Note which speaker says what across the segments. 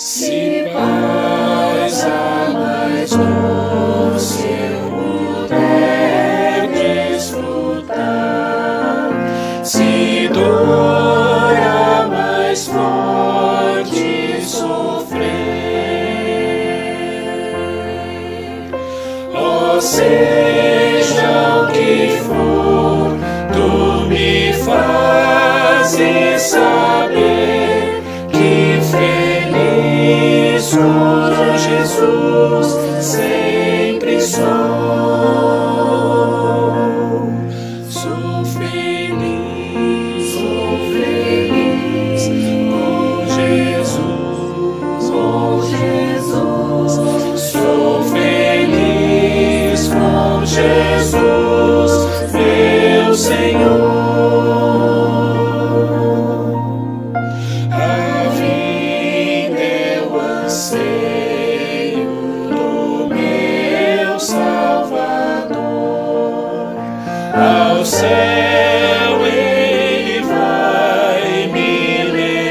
Speaker 1: Se paz a mais doce eu puder desfrutar, se dor a mais forte sofrer, ó seja o que for, tu me fazes saber que feliz com Jesus sempre sou. Sou feliz com Jesus, Sou feliz com Jesus, meu Senhor. A vida é o anseio do meu Salvador. Ao céu Ele vai me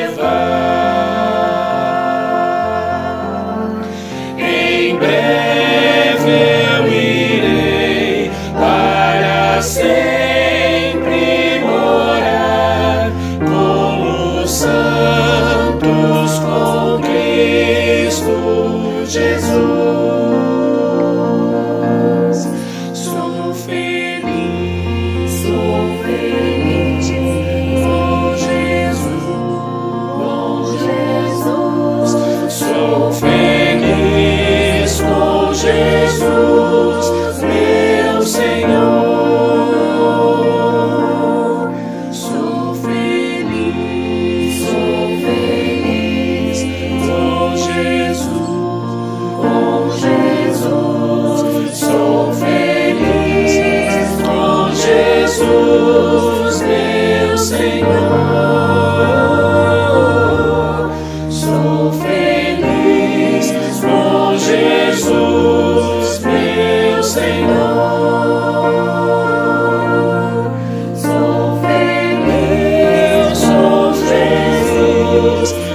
Speaker 1: levar. Em breve eu irei para sempre morar com os santos, com Cristo Jesus. Sou feliz com Jesus, Sou feliz com Jesus, meu Senhor. Sou feliz com Jesus, Sou feliz com Jesus, meu Senhor. Sou feliz com Jesus, meu Senhor. Eu sou feliz